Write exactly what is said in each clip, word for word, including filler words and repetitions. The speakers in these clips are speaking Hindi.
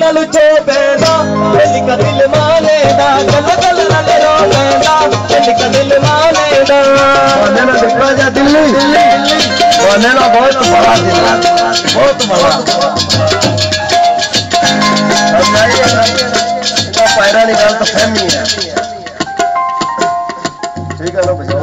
नाल चोबेदा दिल का दिल मानेदा गल गल नाल रोवेदा दिल का दिल मानेदा बने ना दिखा जा दिल्ली बने ना बहुत बड़ा दिल बहुत बड़ा पैरा निकाल तो फैमिली है ठीक है लो भैया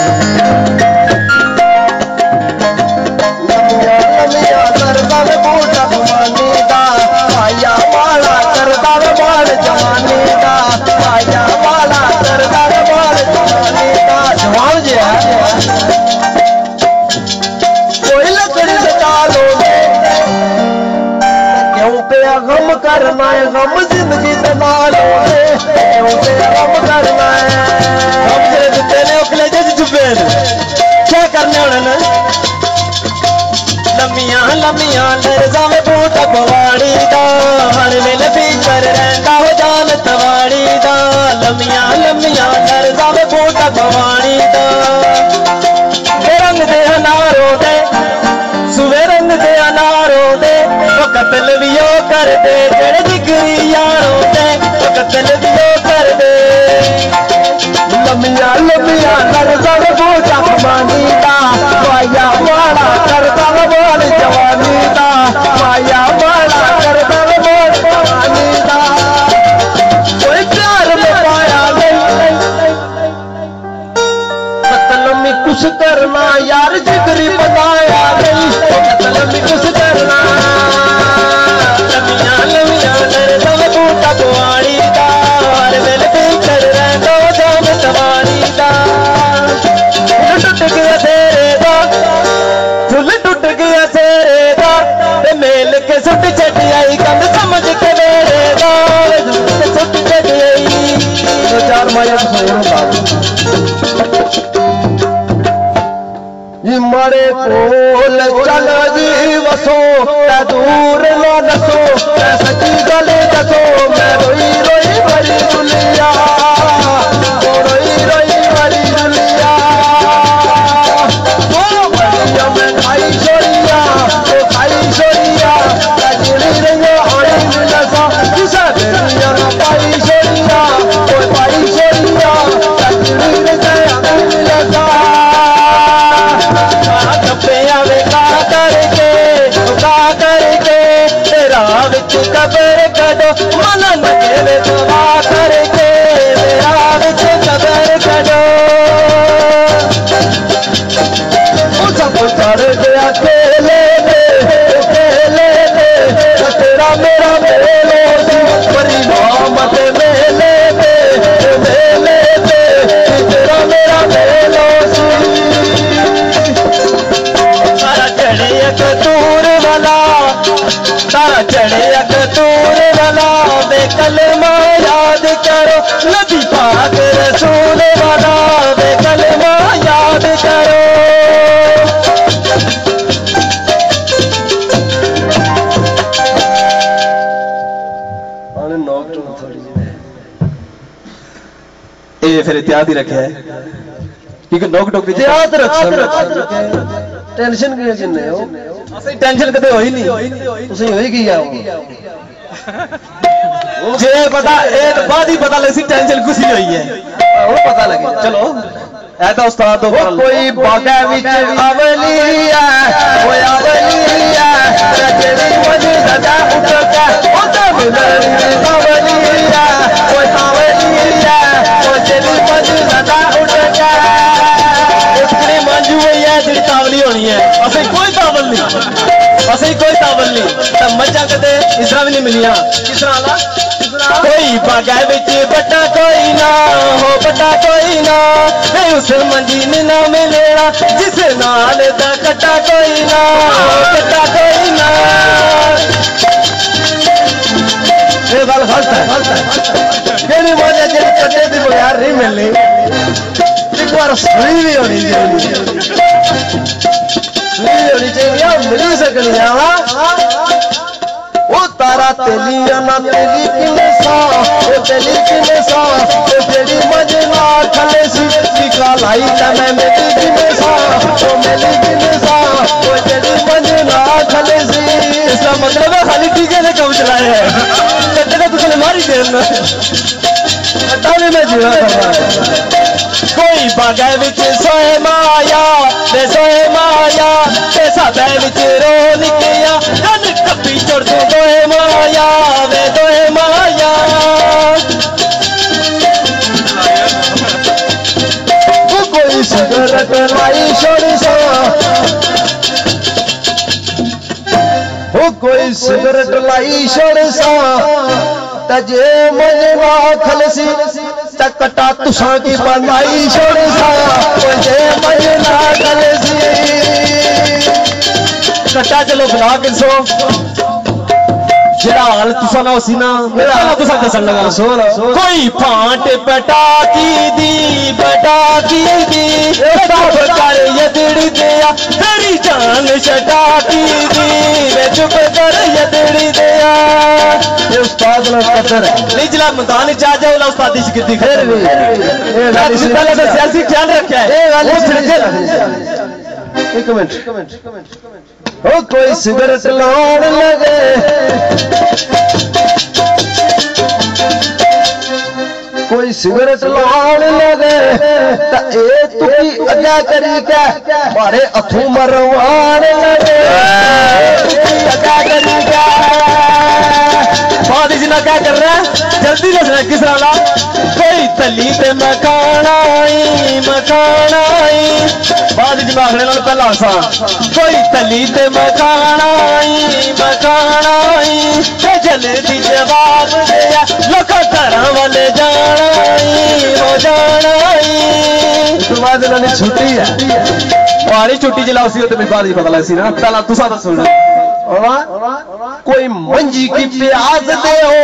गम करना है गम जिंदगी से नाल गम करना है गम तेरे दिते ने उखले जे चुपे क्या करने होने लम्मियां लम्मियां लरजा में बूट पवाड़ी दा हर वेले पीछर रहंदा हो जान तवाड़ी दा लम्मियां लम्मियां लरजा में बूट पवाड़ी दा रंग दे अनारों दे सुवे रंग दे अनारों दे वो कतल भी ओ कर दे जेड़े जिगरी यारों दे वो कतल भी ओ कर दे लम्मियां लम्मियां लरजा में बूट पवाड़ी दा पाया वाला करदा बोल जवानी दा पाया वाला करदा बोल जवानी दा कोई प्यार में पाया नहीं मतलब में कुछ करना यार जिगरी बनाया नहीं मतलब में कुछ करना लम्मियां लम्मियां लरजा में बूट पवाड़ी दा हर वेले पीछर रहंदा जान तवाड़ी दा टुट गया तेरे दा फुल टुट गया तेरे दा मेल के सुट चढ़ी आई कंध समझ के मेरे दा सुट चढ़ी आई दो चार माया ये मरे कोल चल जी वसो दूर ना दसो सच्ची गल दसो मैं रोई रोई भरी दुनिया रोई रोई भरी दुनिया मैं खाई छोड़िया तो खाई छोड़िया गिरी रही हरी मिलसा किसा देरिया पाई छोड़िया कोई पाई छोड़िया गिरी रही मिलसा कपे आवे का करके का करके तेरा विच कबर कदो मन नके दुआ करके तेरा विच कबर कदो सब कर गया खेले खेले तेरा मेरा मेले परिणाम मेले मेले तेरा मेरा मेलो तारा चढ़े अकतूर वाला तारा चढ़े अकतूर वाला बेकलमा याद करो नबी पाक रसूल वाला बेकलमा याद करो फिर इतिहाद ही रखे है ठीक है नोक टोक इतिहाद रख टेंशन की जिन्ने हो असली टेंशन कदे होई नहीं तुसी होई की आ जे पता ए तो बाद ही पता लगी टेंशन कुछ होई है वो पता लगे चलो ऐ तो उस्ताद तो कोई बागा विच अवली है कोई अवली है जेड़ी मुझे सदा उठ के ओ तो मिलनी अवली है कोई अवली है ओ जेड़ी मुझे सदा उठ के इतनी मंजू हुई है जेड़ी तावली होनी है असली कोई तावल नहीं असली कोई तावल नहीं तब मजा कदे इस तरह भी नहीं मिलिया किस तरह वाला कोई बागा विच बटा कोई ना हो बटा कोई ना उस मंजी ने ना मिलेगा जिस नाल दा कटा कोई ना कटा कोई ना ये गल गलत है केड़ी मजा जे कटे दी यार नहीं मिलनी एक बार सुनी भी होनी चाहिए सुनी होनी चाहिए मिल सकनी है ओ तारा तेलिया ना तेली किने सा ओ तेली किने सा ओ तेरी मजना खले सी निकालाई ता मैं मेरी किने सा ओ मेरी किने सा ओ तेरी मजना खले सी मतलब है खाली टीके ने कम चलाए हैं कट्टे का तुझे मारी देना कट्टा भी मैं जीवा कोई बागे विच सोए माया वे सोए माया ते साबे विच रो निकया कन कपी चढ़ दो दोए माया वे दोए माया कोई सिगरेट लाई छोड़ी सा हो कोई सिगरेट लाई छोड़ी सा तजे मजवा खलसी तकटा तुसा की बनाई छोड़ी सा तजे मजना खलसी कट्टा चलो बुला के सो जिला हाल तुसा ना उसी ना मेरा हाल तुसा दसन लगा सो कोई फांट पटाकी दी पटाकी दी सब कर यदड़ी दिया तेरी जान छटाकी दी वे चुप कर यदड़ी दिया ये उस्ताद ला कदर नहीं जिला मैदान च आ जाओ ला उस्तादी च गिद्दी फिर भी ये वाली पहले तो सियासी ख्याल रखा है ये वाली एक मिनट ओ कोई सिगरेट लाउन लगे कोई सिगरेट लाउन लगे ता ए तुकी अगा करी के मारे अथू मरवान लगे अगा करी के फादी जिना क्या कर रहा है जल्दी दसना किस वाला कोई तली ते मकानाई मकानाई बाद जी आखने नाल पहला सा कोई तली ते मकानाई मकानाई ते जल्दी जवाब दिया लोग घर वाले जानाई हो जानाई तो बाद इन्होंने छुट्टी है पानी छुट्टी जला उसी तो बाद ही पता लग सी ना पहला तुसा तो सुन कोई मंजी की प्याज दे हो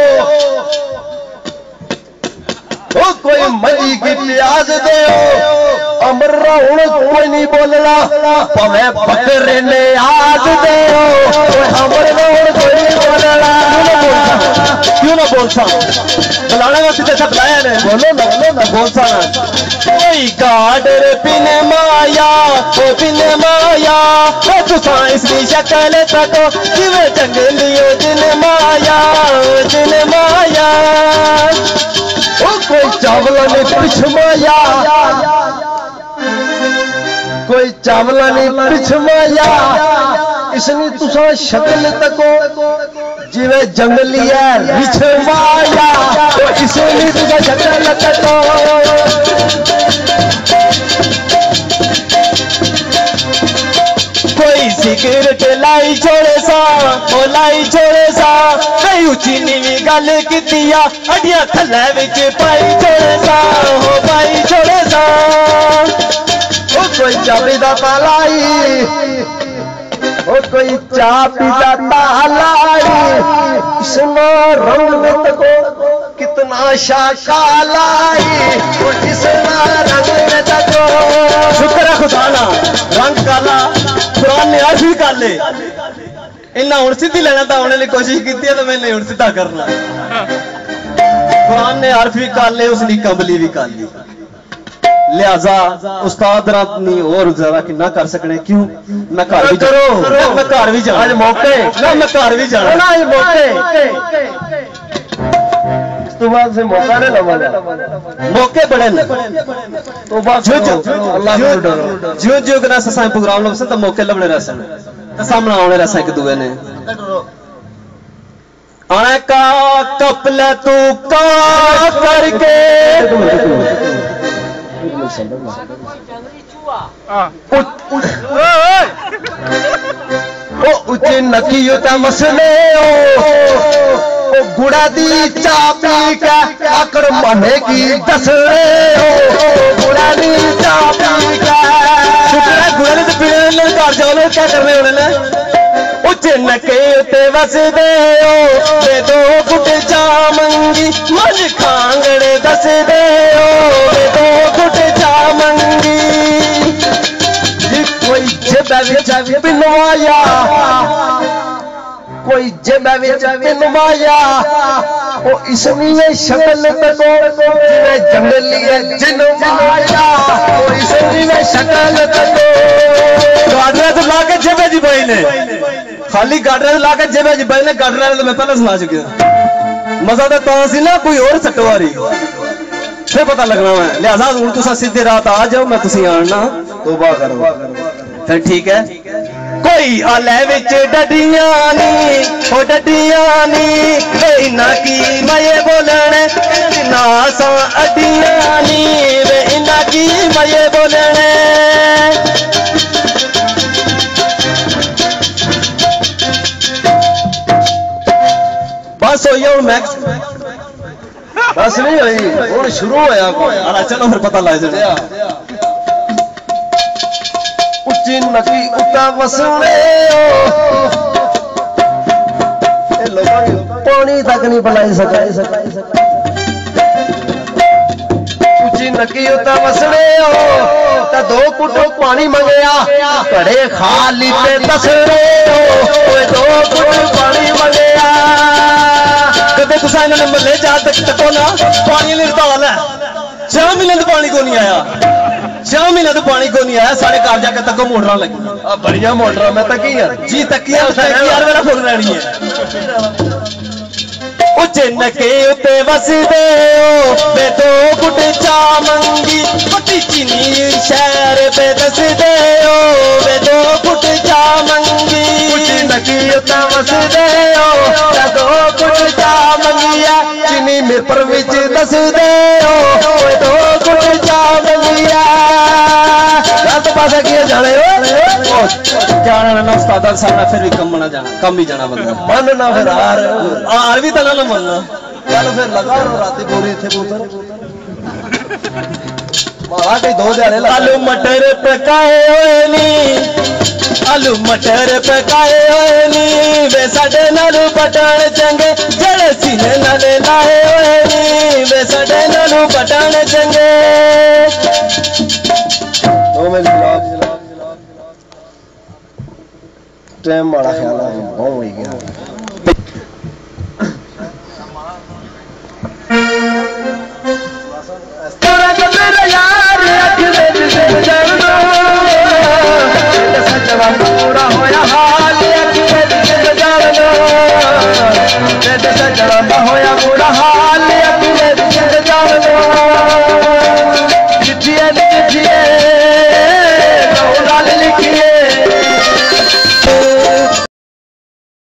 ओ कोई मंजी की प्याज दे हो अमरा हूं कोई नहीं बोलना पवे बकरे ने आज दे हो अमरा हूं कोई नहीं बोलना क्यों ना बोलता बुलाने का सीधे सब लाया ने बोलो ना बोलो ना बोलता ना कोई गाडर पिन माया ओ पिन माया ओ तू साइंस की शक्ल तको जिवे जंगलियो जिन माया जिन माया ओ कोई चावला ने पिछ माया कोई चावला ने पिछ माया इसने तुसा शक्ल तको जिवे जंगली है रिछ माया तो इसने तुसा शक्ल तको कोई सिगरेट लाई छोड़े सा ओ लाई छोड़े सा कई उची नीवी गल कीतिया अडिया थल्ले विच पाई छोड़े सा हो पाई छोड़े सा ओ कोई चाबी दा तालाई ओ कोई चाबी दा तालाई इसना रंग तको कितना शाखा लाई ओ इसना रंग तको शुक्र है खुदा ना रंग काला कुरान ने अर्ज भी कर ले इन्ना हुण सीधी लेना था होने की कोशिश की तो मैंने हुण सीधा करना कुरान ने अर्ज भी कर ले उसकी कमली भी कर ली लिहाजा उस्ताद रातनी और ज्यादा कि ना कर सकने क्यों मैं घर भी करो मैं घर भी जाना आज मौके ना मैं घर भी जाना ना आज मौके तो बाद से मौका नहीं लगा मौके बड़े न तो बाद जो जो अल्लाह को डरो जो जो करा ससाई प्रोग्राम लो तो मौके लबने रहसन तो सामने आने रहसा एक दूसरे ने आने का कपले तू का करके ओ उच्चे नकियो ता मसले ओ ओ गुड़ा दी चा पी के आकड़ मने की दसले ओ गुड़ा दी चा पी के शुक्र गुड़ा ने पीने ले घर जाओ क्या करने होने ले उच्चे नके ते वसदे ओ ते दो फुट चा मंगी मन खांगड़े दस दे ओ ते दो फुट चा मंगी कोई जेब विच पिनवाया कोई जेब विच पिनवाया ओ इसनी शक्ल तको जिवे जंगली है जिन माया ओ इसनी शक्ल तको गाडरा तो लाके जेब दी भाई ने खाली गाडर ला के जेब च बजने गाडर तो मैं पहले सुना चुका मजा तो ता सी ना कोई और सटवारी फिर पता लगना मैं लिहाजा हूं तुसा सीधे रात आ जाओ मैं तुसी आना तौबा करो फिर ठीक है कोई आले विच डडियां नी ओ डडियां नी वे इना की मये बोलने ना सा अडियां नी वे इना की मये बोलने बस हो गया मैक्स बस नहीं हुई और शुरू होया अरे चलो फिर पता लग जाए उच्ची नकी उता वसने पानी तक नहीं बनाई सका उच्ची नकी उता वसने हो दो कुटो पानी मंगया घड़े खाली ते दसरे हो दो कुट पानी मंगया कदे तुसा इन्होंने मल्ले जा तक तको ना पानी नहीं हड़ताल है छह महीने तो पानी को नहीं आया छह महीने तो पानी को नहीं आया साढ़े घर जाके तको मोटरा लगी बढ़िया मोटरा मैं तकी यार जी तकी यार मेरा फुल रहनी है उच्चे नके उते वसदे हो वे दो गुट चा मंगी पटी चीनी शहर पे दसदे हो वे दो गुट चा मंगी उच्ची नकी उते वसदे हो दो गुट चा मंगिया चीनी में पर विच दसदे हो वे दो गुट चा मंगिया गलत पासा किए जाने हो जाना ना उस्ताद साहब फिर भी कम ना जाना कम ही जाना बंदा मन ना फिर हार हार भी तो ना मनना चल फिर लगा राती पूरी इथे पुत्र मारा कई दो जाने आलू मटर पकाए होए नी आलू मटर पकाए होए नी वे साडे नालू पटाण चंगे जड़े सीने नाले लाए होए नी वे साडे नालू पटाण चंगे ओ मेरी टाइम बड़ा ख्याल है बहुत हो गया